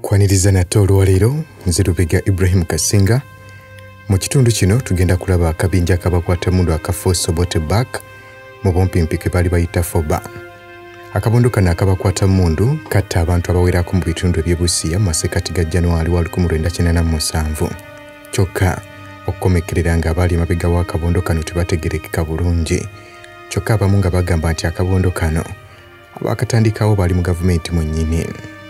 Kwaniriza nate olwaleero nze Lubega Ibrahim Kasinga. Mu kitundu kino tugenda kulaba akabinja akabakwatamundu aka Foba back mu bumpimpi ke baali bayita Foba. Akabondo kano akabakwatamundu katta abantu abawerako mu bitundu eby'Ebusia mu masekkati ga January wa 1987. Kyokka okukomekerera nga abaali emabega w'akabondo kano tebategerekeka bulungi. Kyokka abamu nga bagamba nti akabondo kano abakatandikawo baali mu gavumenti mwennyini.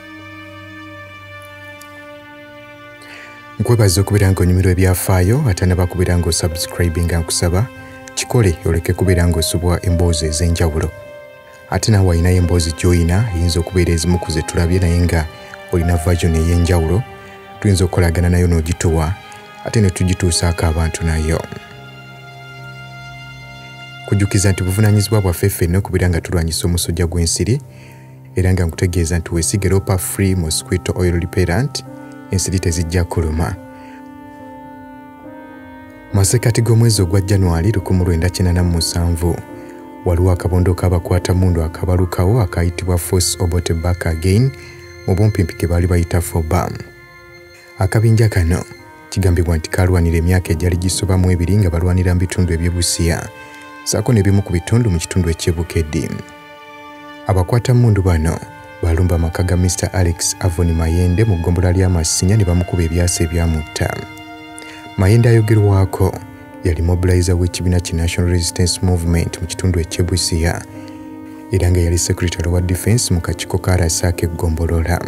Nkwebaza okubeera ng'onyumirwa ebyafaayo ate n'abakubeera ng'osubscribinga nkusaba kikole oleke kubeera ng'osubwa emboozi ez'enjawulo. Ate naawe alinayo emboozi gy'olina eyinza okubeera ezimu ku ze tulabye naye nga olina version ey'enjawulo tuyinza okukolagana nayo n'ogituwa ate ne tugituusaako abantu nayo. Kujjukiza nti buvunaanyizibwa bwaffe ffenna okubeera nga tulwanyisa omusujja gw'ensiri era nga nkutegeeza nti weesige Ropa Free Mosquito Oil Repellent ensiri tezijja kuluma. Masekkati g'omwezi ogwa January 1987 waliwo akabondo k'abakwatamundu akabalukawo akayitibwa Foba back again mu bumpimpi ke baali bayita Foba. Akabinja kano kigambibwa nti kalwanira emyaka egyali gisobamu ebiri nga balwanira mu bitundu eby'Ebusia saako n'ebimu ku bitundu mu kitundu eky'Ebukedde. Abakwatamundu bano balumba amaka ga Mr. Alex Avoni Mayende mu ggombola lya Masinya ne bamukuba ebyasa ebyamutta. Mayende ayogerwako yali mobilizer w'ekibiina ki National Resistance Movement mu kitundu eky'Ebusia era nga yali Secretary wa Defense mu kakiiko ka RSA k'eggombolola.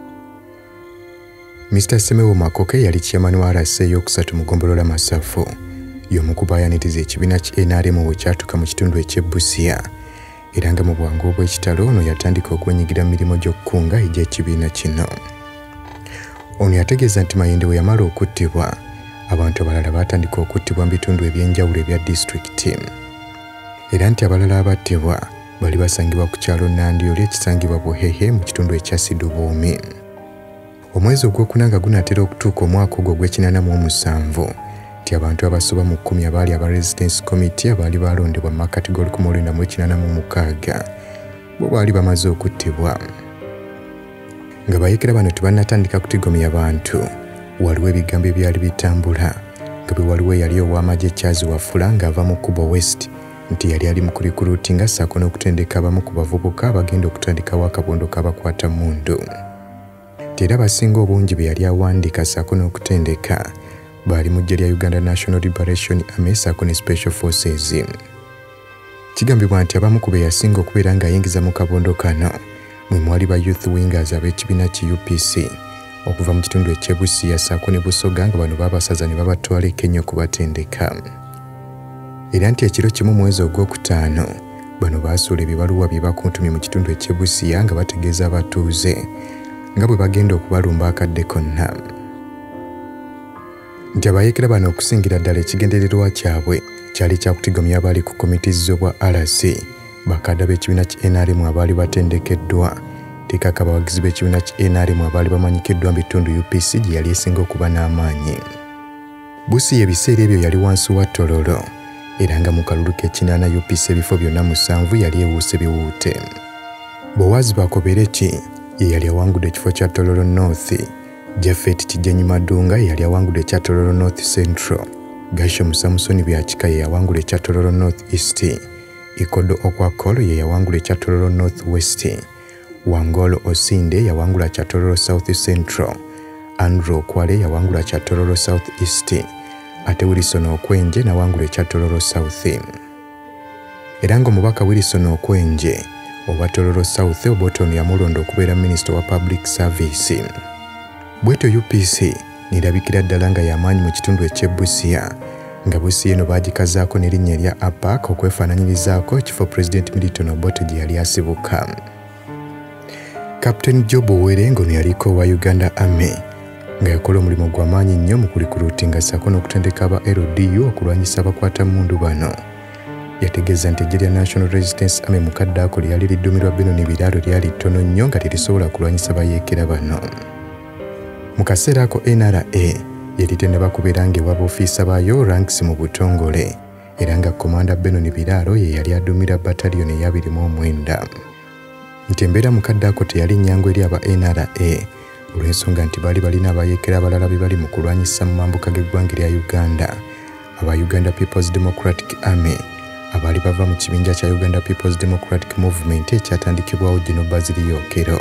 Mr. Semewo Makoke yali chairman wa RSA ey'okusatu mu ggombolola Masafu y'omu ku baayaniriza ekibiina ki NRM bwe kyatuuka mu kitundu eky'Ebusia era nga mu bwangu obw'ekitalo ono yatandika okwenyigira mu mirimu gy'okkunga egy'ekibiina kino. Ono yategeeza nti Mayende we yamala okuttibwa abantu abalala baatandika okuttibwa mu bitundu eby'enjawulo ebya disitulikiti era nti abalala abattibwa bali basangibwa ku kyalo Nandiyoli ekisangibwa Buhehe mu kitundu ekya Sidubuumi. Omwezi ogwokuna nga gunaatera okutuuka omwaka ogwo ogw'ekinaana nti abantu abasoba mu 10 abaali aba Resistance Committee abaali balondebwa mu makkati g'1986 bo baali bamaze okuttibwa. Nga bayekera bano tebannatandika kutigomya bantu waliwo ebigambo ebyali bitambula nga bwe waliwo eyali ow'amagye Charles Wafula ng'ava mu Kubo West nti yali ali mu kurikuruutinga ssaako n'okutendeka abamu ku bavubuka abagenda okutandikawo akabondo k'abakwatamundu. Era abasinga obungi be yali awandiika ssaako n'okutendeka baali mu ggye lya Uganda National Liberation Army ssaako ne Special Forces. Kigambibwa nti abamu ku be yasinga okubeera ng'ayingiza mu kabondo kano mwe mwali ba youth wingers ab'ekibiina ki UPC okuva mu kitundu eky'Ebusia ssaako ne Busoga nga bano baabasaza ne babatwala e Kenya okubatendeka. Era nti ekiro kimu mwezi ogwokutaano bano baasuula ebibaluwa bye bakuntumye mu kitundu eky'Ebusia nga bategeeza abatuuze nga bwe bagenda okubalumba akadde konna. Nti abayekera bano okusingira ddala ekigendererwa kyabwe kyali kyakutigomya abaali ku komitizi z'obwa RC bakadde b'ekibiina ki NRM abaali batendekeddwa tekaka abawagizi b'ekibiina ki NRM abaali bamanyikiddwa mu bitundu UPC gye yali esinga okuba n'amaanyi. Busia ebiseera ebyo yali wansi wa Tololo era nga mu kalulu k'ekinaana UPC ebifo byonna 7 yali ewuuse biwuute. Bowazi Bakobereki ye yali awangudde ekifo kya Tololo North, Jafet Kijenyi Madunga yali awangudde ekya Tololo North Central, Gasho Samusoni Byakika ye yawangudde ekya Tololo North East, Ikodo Okwakolo ye yawangudde ekya Tololo North West, Wangolo Osinde yawangula ekya Tololo South Central, Andrew Okwale yawangula ekya Tololo South East, ate Wilson Okwenje n'awangula ekya Tololo South. Era ng'omubaka Wilson Okwenje owa Tololo South Oboton yamulonda okubeera Minister wa Public Service. Bwetyo UPC n'erabikira ddala nga y'amaanyi mu kitundu eky'Ebusia nga Busia eno baagikazaako n'erinnya erya APAC okwefaananyirizaako ekifo President Milton Obote gye yali asibuka. Captain Job Owere ng'ono yaliko wa Uganda Army nga yakola omulimu gw'amaanyi nnyo mu kurikuruutinga ssaako n'okutendeka aba LDU okulwanyisa abakwatamundu bano. Yategeeza nti eggye lya National Resistance Army mu kadde ako lyali lidduumirwa Benoni Biraalo lyali ttono nnyo nga terisobola kulwanyisa bayeekera bano. Mu kaseera ako NRA yali tennaba kubeera ng'ewa b'ofiisa baayo ranks mu butongole era nga Komanda Benoni Biraalo ye yali aduumira battalion eya 29. Nti embeera mukadde ako teyali nnyangu eri aba NRA olw'ensonga nti baali balina abayeekera abalala be bali mu kulwanyisa mu mambuka g'eggwanga lya Uganda aba Uganda People's Democratic Army abaali bava mu kibinja kya Uganda People's Democratic Movement ekyatandikibwawo General Bazili Yokero.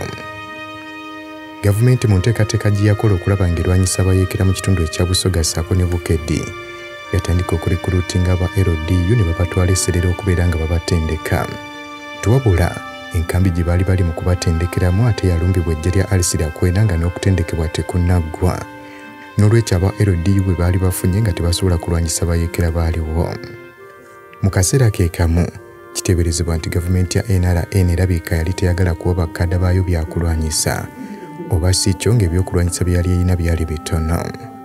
Gavumenti mu nteekateeka gye yakola okulaba ng'erwanyisa abayeekera mu kitundu ekya Busoga ssaako ne Bukedde yatandika okurekrutinga aba LDU ne babatwala esserero okubeera nga babatendeka. Tuwabula enkambi gye baali bali mu kubatendekeramu ate yalumbibwa eggye lya Alisira kwenda nga n'okutendekebwa tekunnaggwa. N'olwekyo aba LDU bwe baali bafunye nga tebasobola kulwanyisa abayeekera baaliwo. Mu kaseera ke kamu kiteeberezebwa nti gavumenti ya NRN erabika yali teyagala kuwa bakadde baayo byakulwanyisa oba si kyo ng'ebyokulwanyisa bye yali erina byali bitono.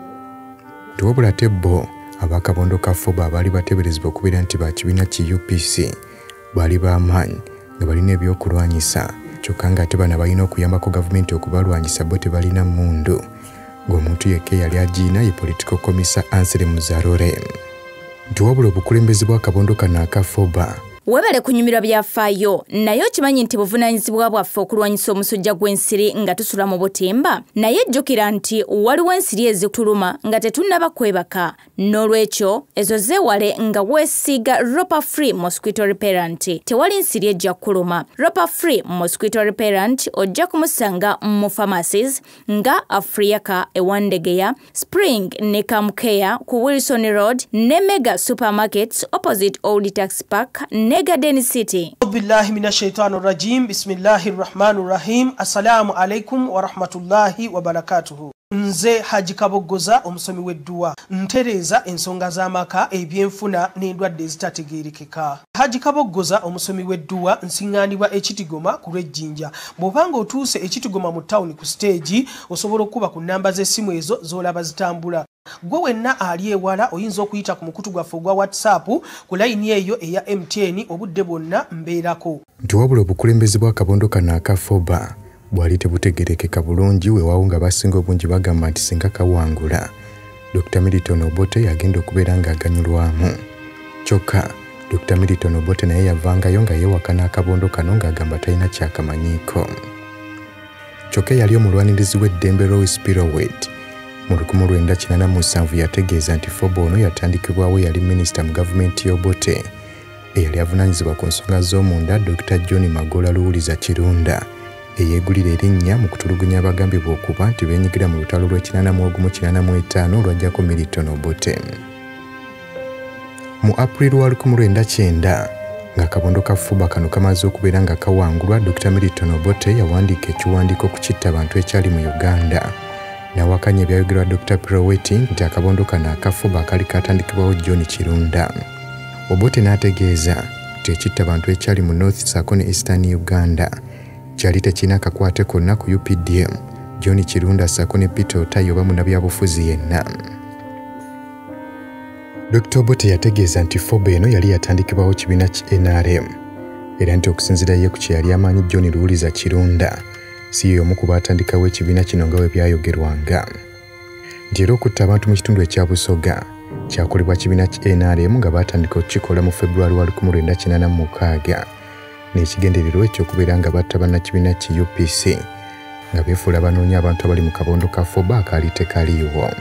Tuwabula ate bo abakabondo ka Foba abaali bateeberezebwa okubeera nti bakibiina ki UPC baali b'amaanyi nga balina ebyokulwanyisa kyokka ng'ate bano balina okuyambako gavumenti okubalwanyisa bo tebalina mmundu ng'omuntu yekka yali agiina ye political commissar Ansele Muzarore. Tuwabula obukulembeze bw'akabondo kano aka Foba webale kunyumirwa byafaayo naye okimanyi nti buvunaanyizibwa bwaffe okulwanyisa omusujja gw'ensiri nga tusula mu butimba naye jjukira nti waliwo ensiri ezituluma nga tetunnaba kwebaka n'olwekyo ezo zeewale nga weesiiga Ropa Free Mosquito Repellent. Tewali nsiri ejja kuluma. Ropa Free Mosquito Repellent ojja kumusanga mu pharmacies nga Afriaka ewandegeya Spring ne Kamkeya ku Wilson Road ne Mega Supermarkets opposite Old Tax Park ne Garden City. Billahi minash shaitanir rajim. Bismillahir rahmanir rahim. Assalamu alaikum wa rahmatullahi wa barakatuhu. Nze Haji Kaboggoza omusomi w'edduwa ntereza ensonga z'amaka ebyenfuna n'endwadde ezitategeerekeka. Haji Kaboggoza omusomi w'edduwa nsiŋŋaanibwa ekitigoma ku lw'ejjinja. Bw'obanga otuuse ekitigoma mu ttawuni ku siteegi osobola okuba ku nnamba z'essimu ezo z'olaba zitambula. Gwe wenna ali ewala oyinza okuyita ku mukutu gwaffe ogwa WhatsApp ku layini eyo eya MTN obudde bwonna mbeerako. Tuwabula obukulembeze bw'akabondo kano aka Foba bwali tebutegerekeka bulungi weewaawo nga basinga obungi bagamba nti singa kawangula Dr. Milton Obote yagenda okubeera ng'aganyulwamu. Kyokka Dr. Milton Obote naye yavangayo nga yeewakana akabondo kano ng'agamba talina kyakamanyiiko. Kyokka yali omulwanirizi w'eddembe Louis Pirowet mu 1987 yategeeza nti Foba ono yatandikibwawo yali minisita mu gavumenti y'Obote eyali avunaanyizibwa ku nsonga z'omunda Dr. John Magola Luwuliza Kirunda eyeegulira erinnya mu kutulugunya abagambibwa okuba nti beenyigira mu lutalo lw'81-85 olwajjako Milton Obote. Mu April wa 1990 ng'akabondo ka Foba kano kamaze okubeera nga kawangulwa, Dr. Milton Obote yawandiika ekiwandiiko ku kittabantu ekyali mu Uganda n'awakanya ebyayogerwa Dr. Pirowet nti akabondo kano aka Foba kali katandikibwawo John Kirunda. Obote n'ategeeza nti ekittabantu ekyali mu North ssaako ne Eastern Uganda kyali tekirina kakwate konna ku UPDM, John Kirunda ssaako ne Peter Otayo oba munnabyabufuzi yenna. Dr. Obote yategeeza nti Foba eno yali yatandikibwawo kibiina ki NRM era nti okusinziira ye ku kye yali amanyi John Luwuliza Kirunda si y'omu ku baatandikawo ekibiina kino nga bwe byayogerwanga. Nti era okutta abantu mu kitundu ekya Busoga kyakolebwa kibiina ki NRM nga baatandika okukikola mu February wa 1986 n'ekigendererwa eky'okubeera nga batta bannakibiina ki UPC nga beefuula banoonya abantu abali mu kabondo ka Foba akaali tekaliiwo.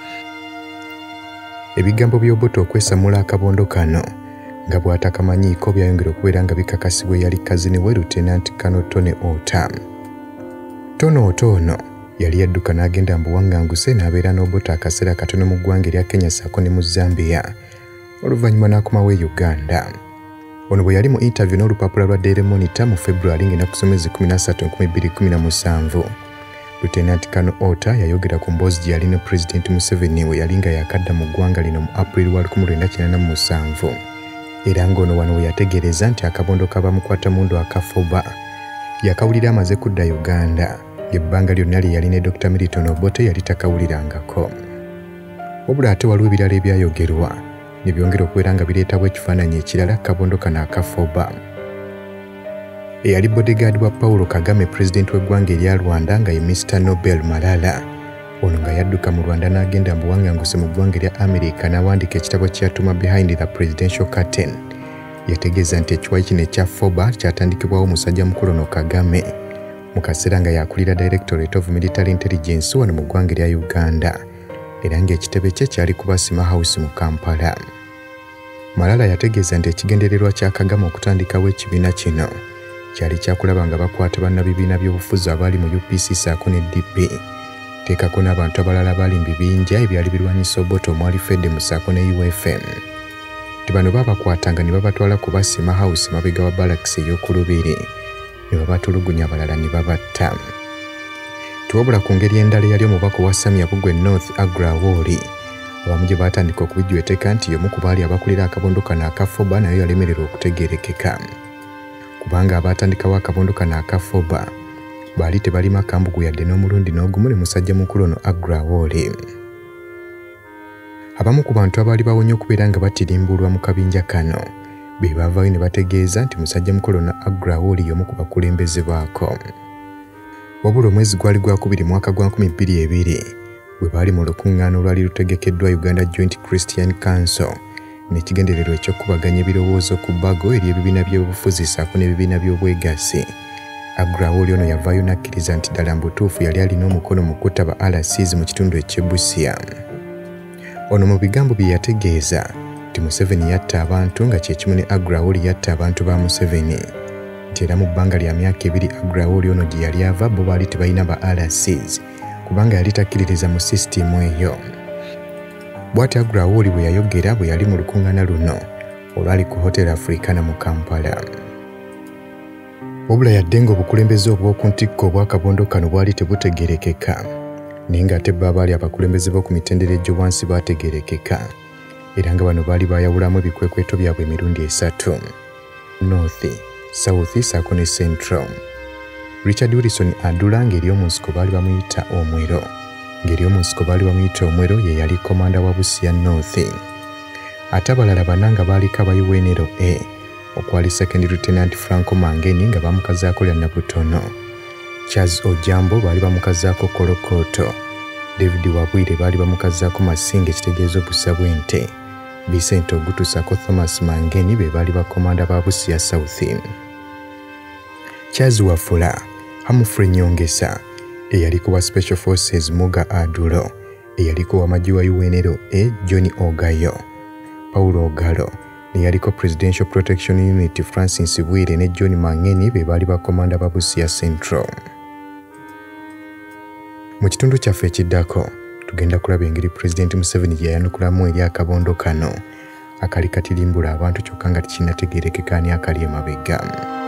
Ebigambo by'Obote okwesamula akabondo kano nga bw'atakamanyiiko byayongera okubeera nga bikakasibwa eyali kazini we Lieutenant Colonel Tony Ota. Tony Ota ono yali yadduka n'agenda mu buwaŋŋanguse n'abeera n'Obote akaseera katono mu ggwanga erya Kenya ssaako ne mu Zambia oluvannyuma n'akomawo e Uganda. Ono bwe yali mu interview n'olupapula lwa Daily Monitor mu February ng'ennaku 13 2017, Lieutenant Colonel Ota yayogera ku mboozi gye yali ne President Museveni we yali nga yakadda mu ggwanga lino mu April wa 1997 era ng'ono wano we yategeereza nti akabondo kabamukwatamundu aka Foba yakawulira amaze kudda Uganda ng'ebbanga lyonna lye yali ne Dr. Milton Obote yali takawulirangako. Wabula ate waliwo ebirala ebyayogerwa ne byongera okubeera nga bireetawo ekifaananyi ekirala kabondo kano aka Foba. Eyali bodyguard wa Paulo Kagame, president w'eggwanga erya Rwanda nga ye Mr. Nobel Malala, ono nga yadduka mu Rwanda n'agenda mu buwaŋŋanguse mu ggwanga erya America n'awandiika ekitabo kye yatuma Behind the Presidential Curtain. Yategeeza nti ekiwayi kino ekya Foba kyatandikibwawo musajja mukulu ono Kagame mu kaseera nga yakulira Directorate of Military Intelligence wano mu ggwanga lya Uganda era ng'ekitebe kye kyali ku Basima House mu Kampala. Malala yategeeza nti ekigendererwa kya Kagame okutandikawo ekibiina kino kyali kyakulaba nga bakwata bannabibiina by'obufuzi abaali mu UPC ssaako ne DP, teekako n'abantu abalala baali mu bibinja ebyali birwanyisa Obote omwali Fedde ssaako ne UFM. Ti bano babakwatanga ne babatwala ku Basima House mabega wa Barracks ey'okulubiri ne babatulugunya abalala ne babatta. Tuwabula ku ngeri endala eyali omubaka wa Samia Bugwe North Agra Woli, abamu gye baatandika okubijweteka nti y'omu ku baali abakulira akabondo kano aka Foba nayo yalemererwa okutegeerekeka. Kubanga abaatandikawo akabondo kano aka Foba baali tebalima kambugu yadde n'omulundi n'ogumu ne musajja mukulu ono Agra Woli. Abamu ku bantu abaali bawonye okubeera nga batirimbulwa mu kabinja kano be baavaayo ne bategeeza nti musajja mukulu ono Agra Woli y'omu ku bakulembeze baako. Wabula omwezi gwali gwakubiri mwaka gwa 2020 bwe baali mu lukuŋŋaana olwali lutegekeddwa Uganda Joint Christian Council n'ekigendererwa eky'okubaganya ebirowoozo ku bbago eri ebibiina by'obufuzi ssaako n'ebibiina by'obwegassi. Agra Woli ono yavaayo n'akkiriza nti ddala mu butuufu yali alina omukono mu kutta ba RCs mu kitundu eky'e Busia. Ono mu bigambo bye yategeeza nti Museveni yatta abantu nga kye kimu ne Agra Woli yatta abantu ba Museveni. Nti era mu bbanga lya myaka 2 Agra Woli ono gye yali ava bo baali tebalina ba RCs kubanga yali takkiririza mu sisitimu eyo. Bw'ati Agra Woli bwe yayogera bwe yali mu lukuŋŋaana luno olwali ku Hotel Africana mu Kampala. Wabula yadde ng'obukulembeze obw'oku ntikko obw'akabondo kano bwali tebutegeerekeka, naye ng'ate bo abaali abakulembeze b'oku mitendera egy'obwansi baategeerekeka, era nga bano baali baayawulamu ebikwekweto byabwe emirundi 3: North, South ssaako ne Central. Richard Wilson Adula ng'eri omunsiko baali bamuyita Omwero. Ng'eri omunsiko baali bamuyita Omwero ye yali komanda wa Busia North. Ate abalala bana nga baaliko aba UNLA okwali Second Lieutenant Franco Mangeni nga bamukazaako lya Nabutono. Charles Ojambo baali bamukazaako Kolokoto. David Wabwire baali bamukazaako Masinga ekitegeezo busa bw'ente. Vincent Ogutu ssaako Thomas Mangeni be baali bakomanda ba Busia South. Charles Wafula, Humphrey Nyongesa eyaliko wa Special Forces Muga Adulo, eyaliko w'amagye wa UNLA John Ogayo, Paulo Ogalo neyaliko Presidential Protection Unit Francis Bwire ne John Mangeni be baali bakomanda ba Busia Central. Mu kitundu kyaffe ekiddako tugenda kulaba engeri President Museveni gye yayanukulamu eri akabondo kano akali katirimbula abantu kyokka nga tekinategeerekeka ani akali emabega.